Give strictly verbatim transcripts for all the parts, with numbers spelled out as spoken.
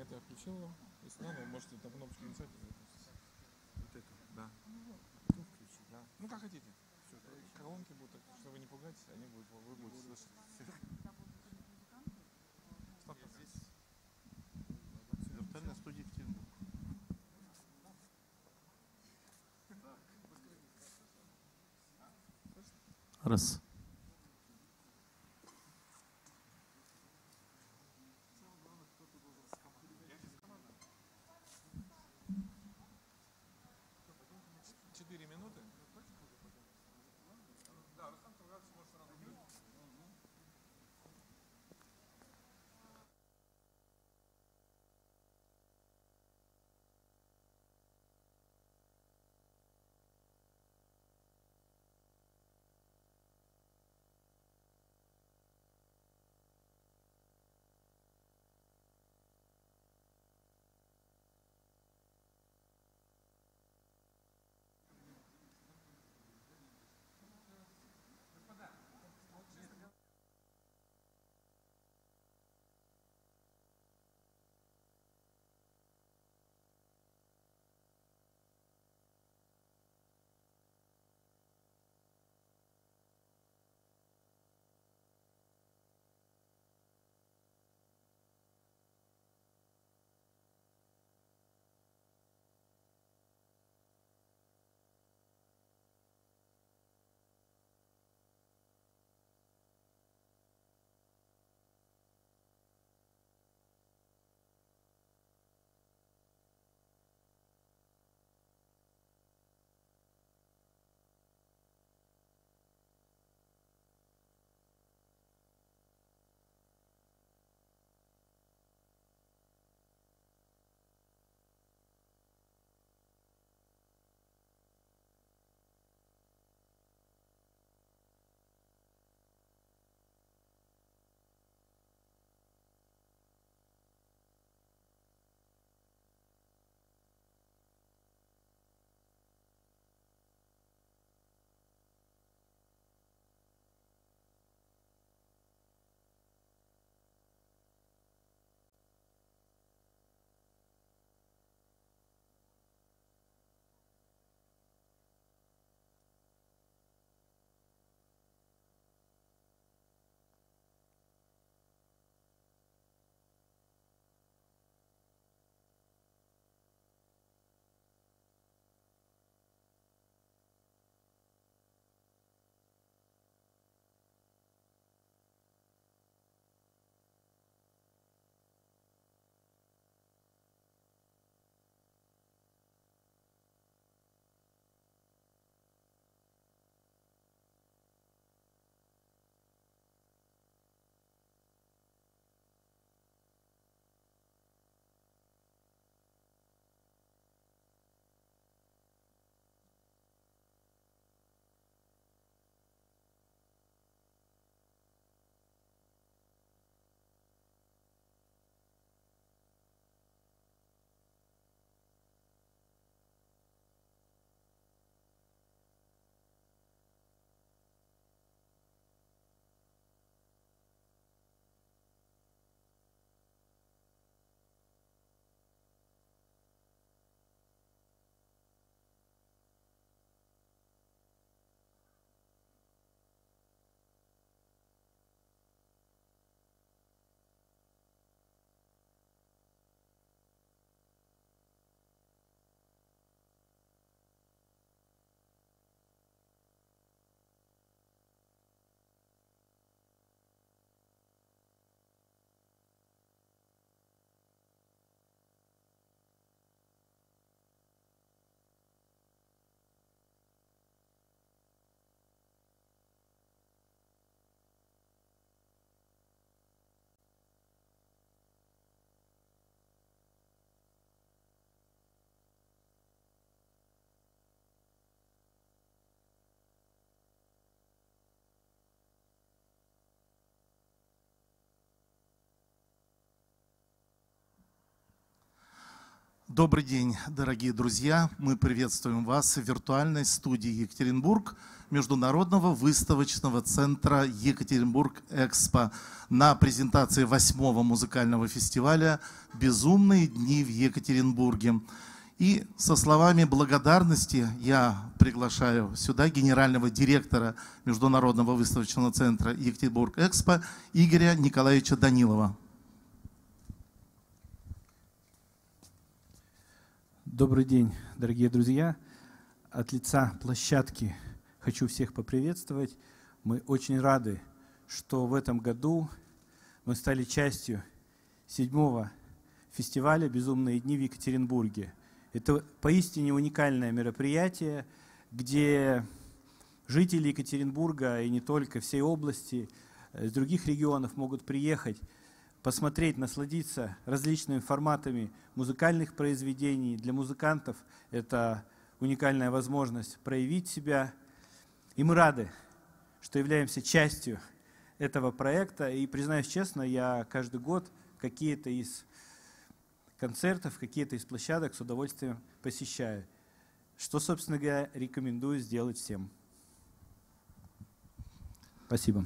Нет, я включил его. Если надо, вы можете там кнопочку нажать. Вот эту, да. Ну, включить, да. Ну, как хотите. Все, колонки будут, что вы не пугайтесь, они будут, вы будете слышать. Стоп, здесь. Виртуальная студия Екатеринбург. Раз. Четыре минуты. Да, Рустам Тургатович может сразу говорить. Добрый день, дорогие друзья! Мы приветствуем вас в виртуальной студии Екатеринбург Международного выставочного центра Екатеринбург-Экспо на презентации восьмого музыкального фестиваля «Безумные дни в Екатеринбурге». И со словами благодарности я приглашаю сюда генерального директора Международного выставочного центра Екатеринбург-Экспо Игоря Николаевича Данилова. Добрый день, дорогие друзья! От лица площадки хочу всех поприветствовать. Мы очень рады, что в этом году мы стали частью седьмого фестиваля «Безумные дни» в Екатеринбурге. Это поистине уникальное мероприятие, где жители Екатеринбурга и не только всей области, из других регионов могут приехать, посмотреть, насладиться различными форматами музыкальных произведений. Для музыкантов это уникальная возможность проявить себя. И мы рады, что являемся частью этого проекта. И, признаюсь честно, я каждый год какие-то из концертов, какие-то из площадок с удовольствием посещаю. Что, собственно говоря, рекомендую сделать всем. Спасибо.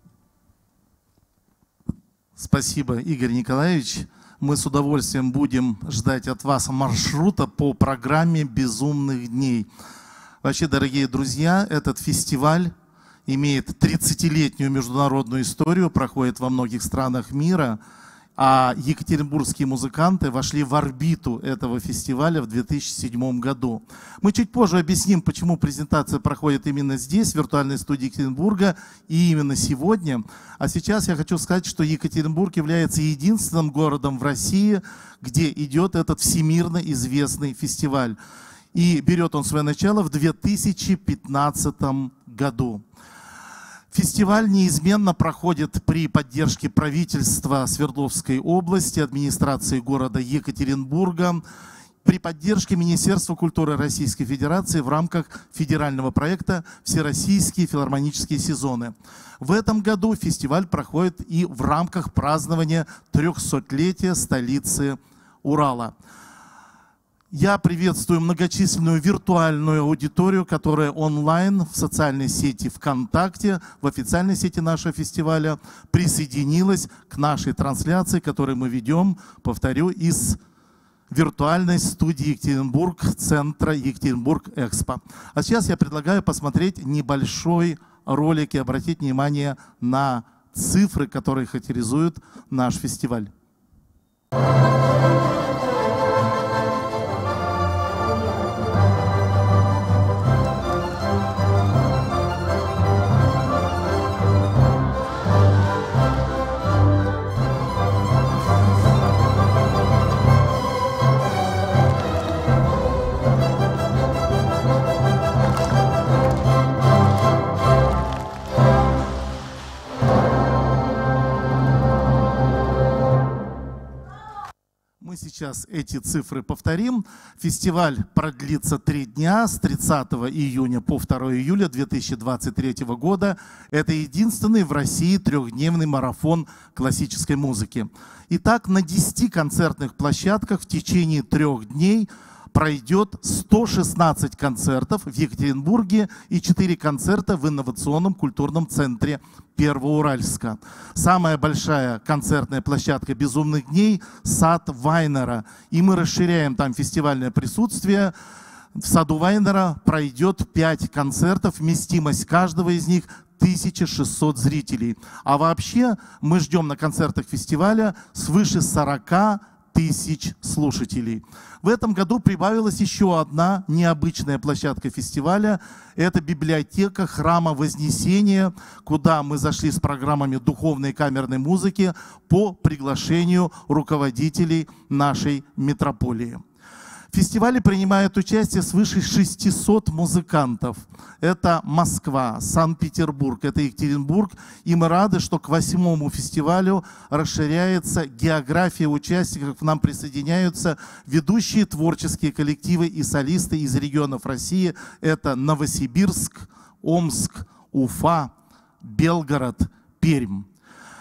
Спасибо, Игорь Николаевич. Мы с удовольствием будем ждать от вас маршрута по программе «Безумных дней». Вообще, дорогие друзья, этот фестиваль имеет тридцатилетнюю международную историю, проходит во многих странах мира, а екатеринбургские музыканты вошли в орбиту этого фестиваля в две тысячи седьмом году. Мы чуть позже объясним, почему презентация проходит именно здесь, в виртуальной студии Екатеринбурга, и именно сегодня. А сейчас я хочу сказать, что Екатеринбург является единственным городом в России, где идет этот всемирно известный фестиваль. И берет он свое начало в две тысячи пятнадцатом году. Фестиваль неизменно проходит при поддержке правительства Свердловской области, администрации города Екатеринбурга, при поддержке Министерства культуры Российской Федерации в рамках федерального проекта «Всероссийские филармонические сезоны». В этом году фестиваль проходит и в рамках празднования трехсотлетия столицы Урала. Я приветствую многочисленную виртуальную аудиторию, которая онлайн в социальной сети ВКонтакте, в официальной сети нашего фестиваля присоединилась к нашей трансляции, которую мы ведем, повторю, из виртуальной студии Екатеринбург, центра Екатеринбург-Экспо. А сейчас я предлагаю посмотреть небольшой ролик и обратить внимание на цифры, которые характеризуют наш фестиваль. Сейчас эти цифры повторим. Фестиваль продлится три дня с тридцатого июня по второго июля две тысячи двадцать третьего года. Это единственный в России трехдневный марафон классической музыки. Итак, на десяти концертных площадках в течение трех дней пройдет сто шестнадцать концертов в Екатеринбурге и четыре концерта в инновационном культурном центре Первоуральска. Самая большая концертная площадка «Безумных дней» – сад Вайнера. И мы расширяем там фестивальное присутствие. В саду Вайнера пройдет пять концертов, вместимость каждого из них тысяча шестьсот зрителей. А вообще мы ждем на концертах фестиваля свыше сорока тысяч слушателей. В этом году прибавилась еще одна необычная площадка фестиваля. Это библиотека Храма Вознесения, куда мы зашли с программами духовной и камерной музыки по приглашению руководителей нашей метрополии. В фестивале принимают участие свыше шестисот музыкантов. Это Москва, Санкт-Петербург, это Екатеринбург. И мы рады, что к восьмому фестивалю расширяется география участников. К нам присоединяются ведущие творческие коллективы и солисты из регионов России. Это Новосибирск, Омск, Уфа, Белгород, Пермь.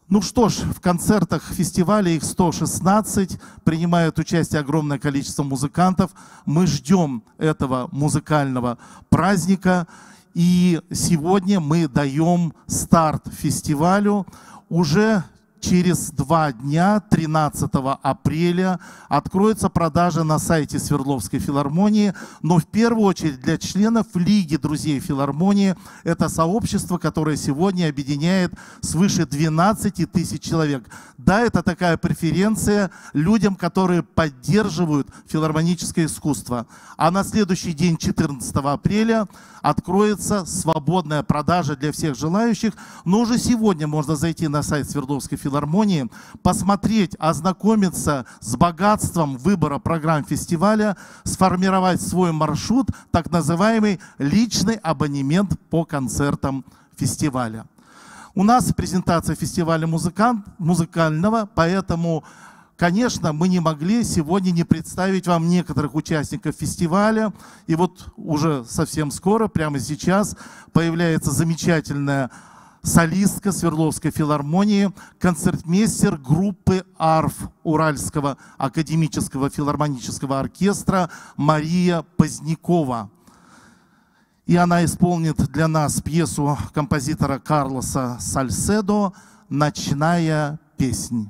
Ну что ж, в концертах фестиваля их сто шестнадцать, принимает участие огромное количество музыкантов. Мы ждем этого музыкального праздника. И сегодня мы даем старт фестивалю. Уже через два дня, тринадцатого апреля, откроется продажа на сайте Свердловской филармонии. Но в первую очередь для членов Лиги друзей филармонии. Это сообщество, которое сегодня объединяет свыше двенадцати тысяч человек. Да, это такая преференция людям, которые поддерживают филармоническое искусство. А на следующий день, четырнадцатого апреля, откроется свободная продажа для всех желающих. Но уже сегодня можно зайти на сайт Свердловской филармонии, посмотреть, ознакомиться с богатством выбора программ фестиваля, сформировать свой маршрут, так называемый личный абонемент по концертам фестиваля. У нас презентация фестиваля музыкант, музыкального, поэтому, конечно, мы не могли сегодня не представить вам некоторых участников фестиваля. И вот уже совсем скоро, прямо сейчас, появляется замечательная солистка Свердловской филармонии, концертмейстер группы арф Уральского академического филармонического оркестра Мария Позднякова. И она исполнит для нас пьесу композитора Карлоса Сальседо «Ночная песнь».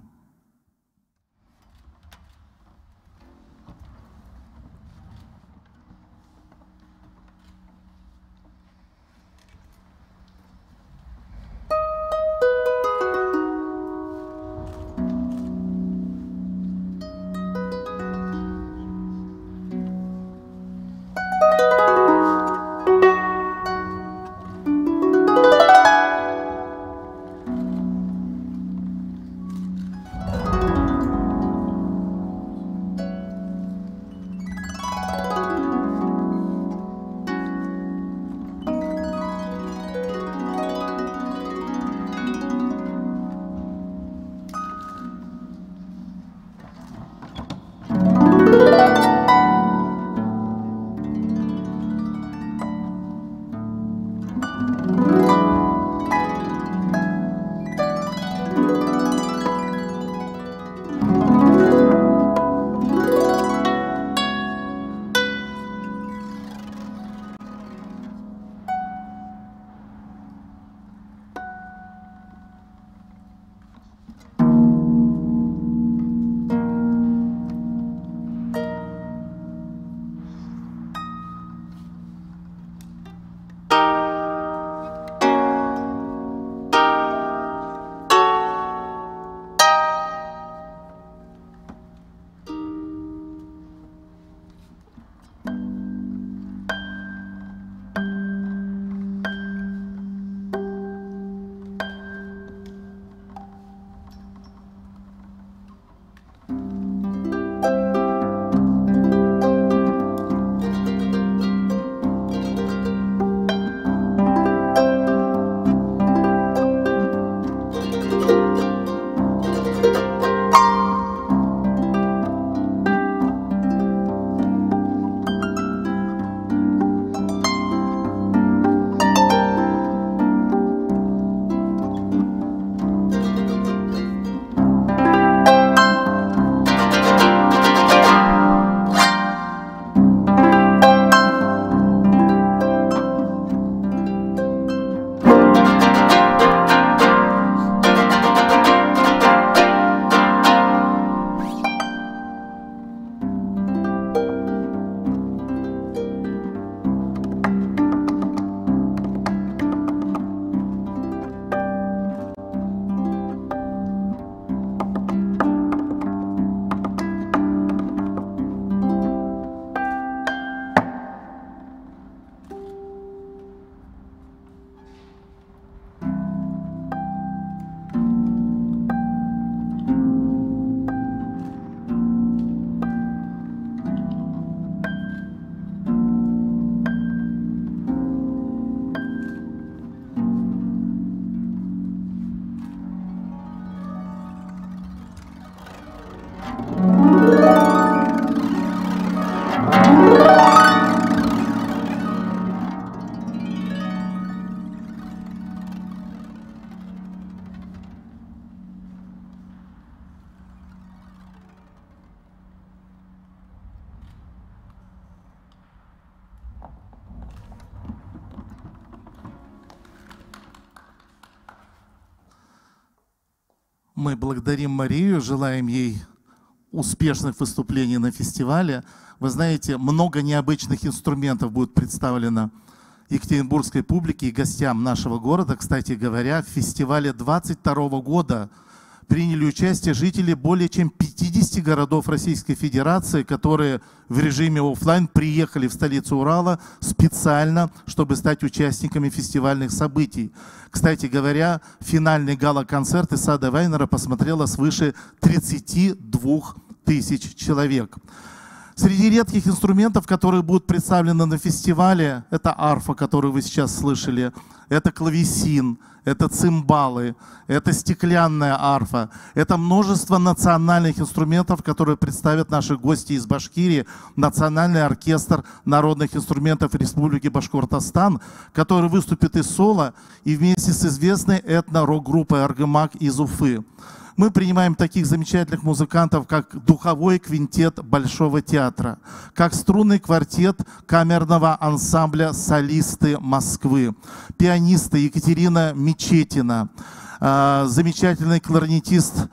Мы благодарим Марию, желаем ей успешных выступлений на фестивале. Вы знаете, много необычных инструментов будет представлено екатеринбургской публике и гостям нашего города. Кстати говоря, в фестивале двадцать второго года приняли участие жители более чем пятидесяти городов Российской Федерации, которые в режиме офлайн приехали в столицу Урала специально, чтобы стать участниками фестивальных событий. Кстати говоря, финальный гала-концерт Исаада Вайнера посмотрело свыше тридцати двух тысяч человек. Среди редких инструментов, которые будут представлены на фестивале, это арфа, которую вы сейчас слышали, это клавесин, это цимбалы, это стеклянная арфа, это множество национальных инструментов, которые представят наши гости из Башкирии, Национальный оркестр народных инструментов Республики Башкортостан, который выступит из соло и вместе с известной этно-рок-группой «Аргамак» из Уфы. Мы принимаем таких замечательных музыкантов, как духовой квинтет Большого театра, как струнный квартет камерного ансамбля «Солисты Москвы», пианиста Екатерина Мечетина, замечательный кларнетист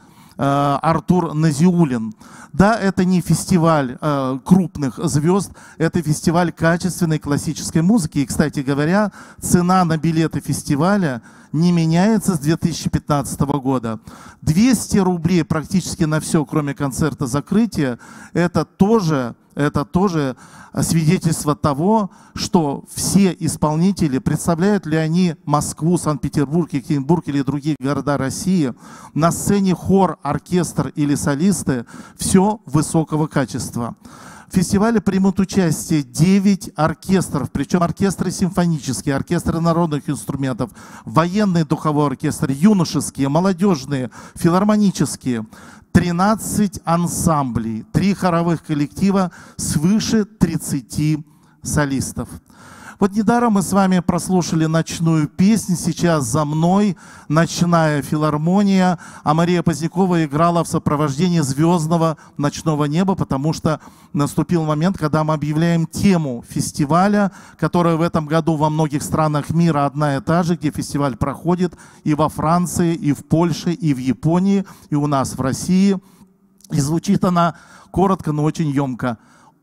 Артур Назиулин. Да, это не фестиваль э, крупных звезд, это фестиваль качественной классической музыки. И, кстати говоря, цена на билеты фестиваля не меняется с две тысячи пятнадцатого года. двести рублей практически на все, кроме концерта закрытия, это тоже, это тоже свидетельство того, что все исполнители, представляют ли они Москву, Санкт-Петербург, Екатеринбург или другие города России, на сцене хор, оркестр или солисты, все высокого качества. В фестивале примут участие девять оркестров, причем оркестры симфонические, оркестры народных инструментов, военный духовой оркестр, юношеские, молодежные, филармонические, тринадцать ансамблей, три хоровых коллектива, свыше тридцати солистов. Вот недаром мы с вами прослушали ночную песню, сейчас за мной ночная филармония, а Мария Позднякова играла в сопровождении звездного ночного неба, потому что наступил момент, когда мы объявляем тему фестиваля, которая в этом году во многих странах мира одна и та же, где фестиваль проходит и во Франции, и в Польше, и в Японии, и у нас в России. И звучит она коротко, но очень емко.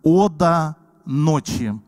«Ода ночи».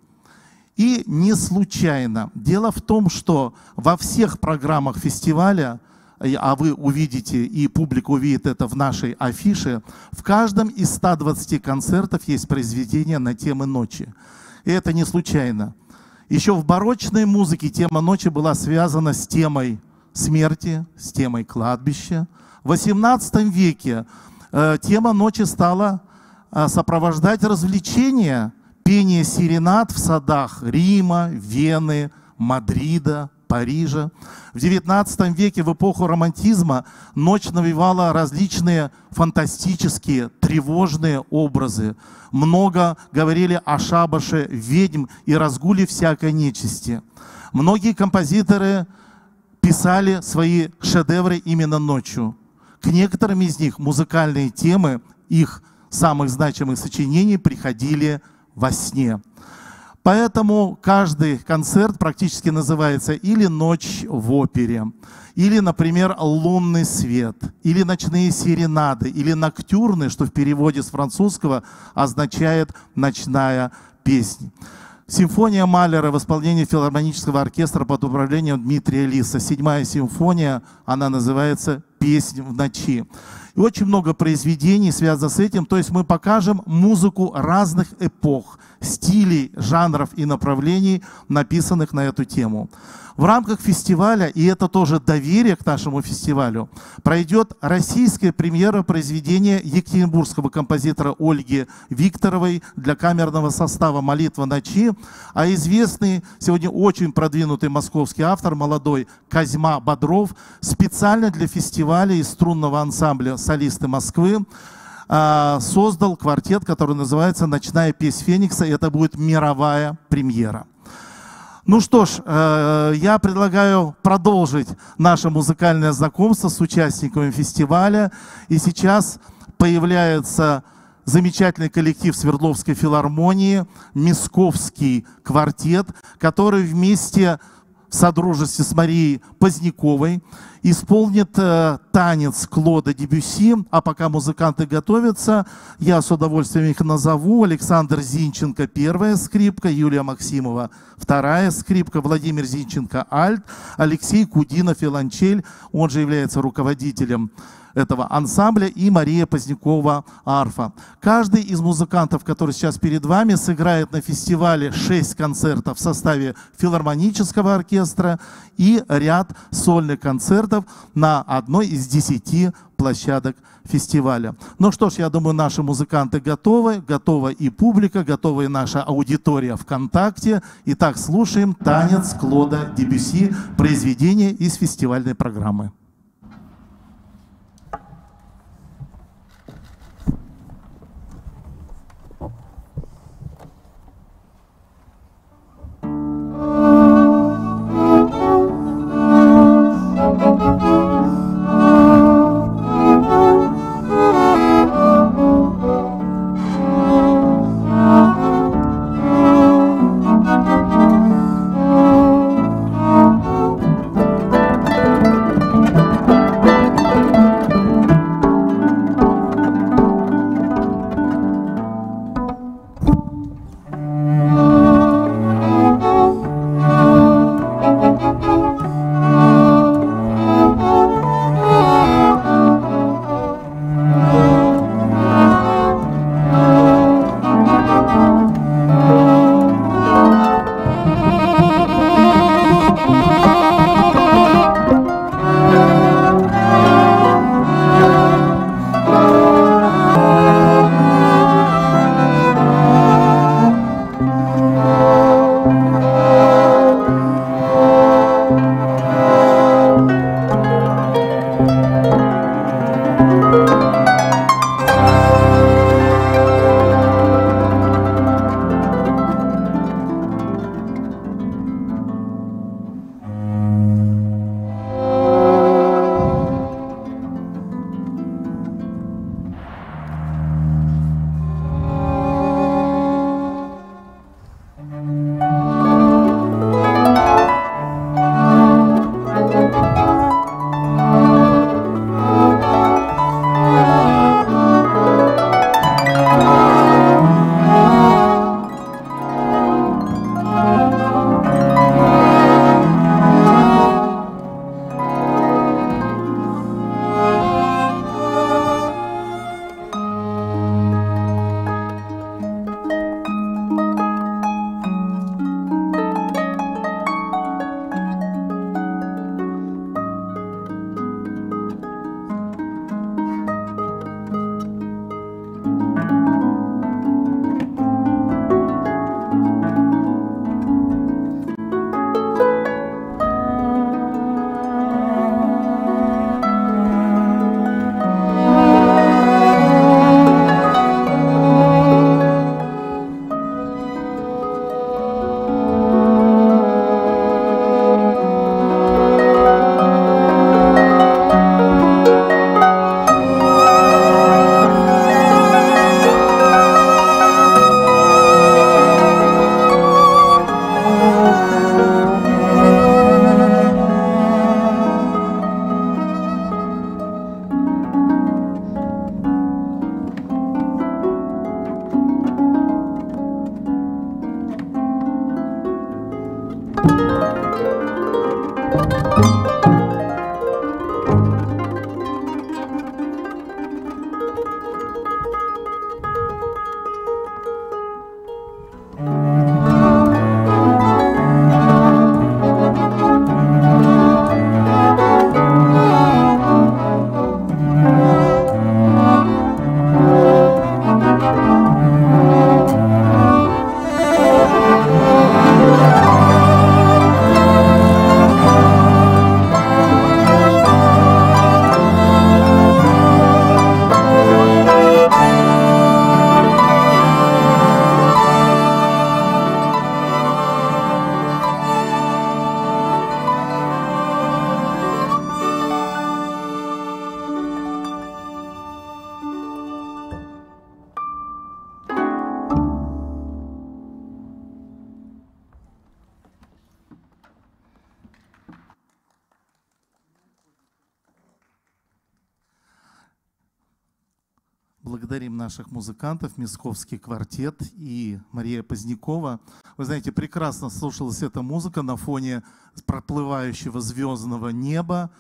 И не случайно. Дело в том, что во всех программах фестиваля, а вы увидите, и публика увидит это в нашей афише, в каждом из ста двадцати концертов есть произведение на темы ночи. И это не случайно. Еще в барочной музыке тема ночи была связана с темой смерти, с темой кладбища. В восемнадцатом веке э, тема ночи стала э, сопровождать развлечения, пение серенад в садах Рима, Вены, Мадрида, Парижа. В девятнадцатом веке, в эпоху романтизма, ночь навевала различные фантастические, тревожные образы. Много говорили о шабаше ведьм и разгуле всякой нечисти. Многие композиторы писали свои шедевры именно ночью. К некоторым из них музыкальные темы их самых значимых сочинений приходили во сне. Поэтому каждый концерт практически называется или «Ночь в опере», или, например, «Лунный свет», или «Ночные серенады», или «Ноктюрны», что в переводе с французского означает «ночная песня». Симфония Малера в исполнении филармонического оркестра под управлением Дмитрия Лиса. Седьмая симфония, она называется «Песнь в ночи». И очень много произведений связано с этим. То есть мы покажем музыку разных эпох, стилей, жанров и направлений, написанных на эту тему. В рамках фестиваля, и это тоже доверие к нашему фестивалю, пройдет российская премьера произведения екатеринбургского композитора Ольги Викторовой для камерного состава «Молитва ночи», а известный, сегодня очень продвинутый московский автор, молодой Козьма Бодров, специально для фестиваля и струнного ансамбля «Солисты Москвы» создал квартет, который называется «Ночная песнь Феникса», и это будет мировая премьера. Ну что ж, я предлагаю продолжить наше музыкальное знакомство с участниками фестиваля. И сейчас появляется замечательный коллектив Свердловской филармонии, Мисковский квартет, который вместе в содружестве с Марией Поздняковой исполнит э, танец Клода Дебюсси. А пока музыканты готовятся, я с удовольствием их назову. Александр Зинченко — первая скрипка, Юлия Максимова — вторая скрипка, Владимир Зинченко — альт, Алексей Кудинов — виолончель, он же является руководителем этого ансамбля, и Мария Позднякова — арфа. Каждый из музыкантов, который сейчас перед вами, сыграет на фестивале шесть концертов в составе филармонического оркестра и ряд сольных концертов на одной из десяти площадок фестиваля. Ну что ж, я думаю, наши музыканты готовы, готова и публика, готова и наша аудитория ВКонтакте. Итак, слушаем танец Клода Дебюсси, произведение из фестивальной программы. Thank you. поблагодарим наших музыкантов, Мисковский квартет и Мария Позднякова. Вы знаете, прекрасно слушалась эта музыка на фоне проплывающего звездного неба.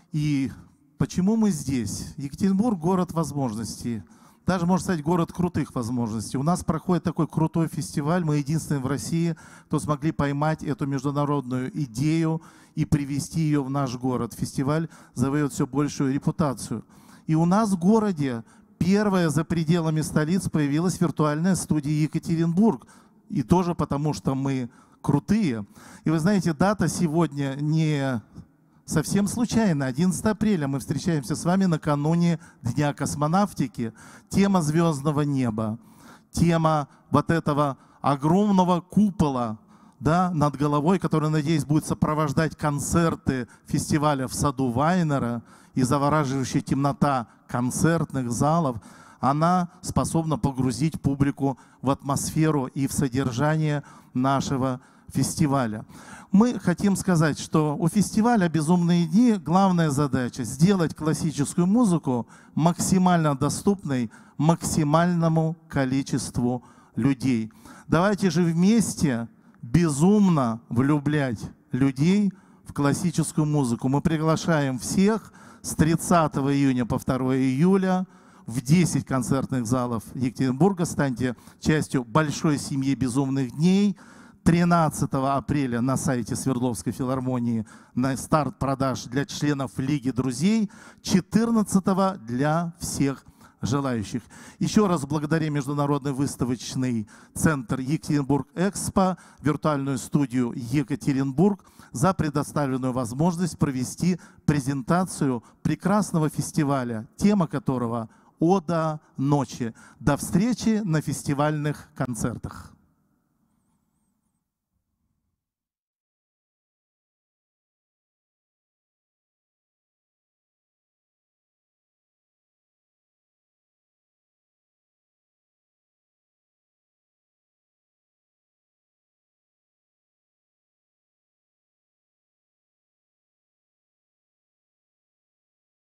И почему мы здесь? Екатеринбург – город возможностей. Даже, можно сказать, город крутых возможностей. У нас проходит такой крутой фестиваль. Мы единственные в России, кто смогли поймать эту международную идею и привести ее в наш город. Фестиваль завоевывает все большую репутацию. И у нас в городе первая за пределами столиц появилась виртуальная студия Екатеринбург. И тоже потому, что мы крутые. И вы знаете, дата сегодня не совсем случайно. одиннадцатого апреля мы встречаемся с вами накануне Дня космонавтики. Тема звездного неба, тема вот этого огромного купола, да, над головой, который, надеюсь, будет сопровождать концерты фестиваля в саду Вайнера, и завораживающая темнота концертных залов, она способна погрузить публику в атмосферу и в содержание нашего фестиваля. Мы хотим сказать, что у фестиваля «Безумные дни» главная задача – сделать классическую музыку максимально доступной максимальному количеству людей. Давайте же вместе безумно влюблять людей в классическую музыку. Мы приглашаем всех с тридцатого июня по второе июля в десять концертных залов Екатеринбурга. Станьте частью большой семьи «Безумных дней». тринадцатого апреля на сайте Свердловской филармонии на старт продаж для членов Лиги друзей, четырнадцатого для всех желающих. Еще раз благодарим Международный выставочный центр Екатеринбург-Экспо, виртуальную студию Екатеринбург за предоставленную возможность провести презентацию прекрасного фестиваля, тема которого «Ода ночи». До встречи на фестивальных концертах.